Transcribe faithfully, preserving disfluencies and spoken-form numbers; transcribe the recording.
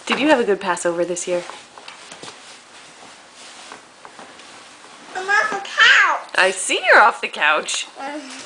Did you have a good Passover this year? I'm off the couch. I see you're off the couch.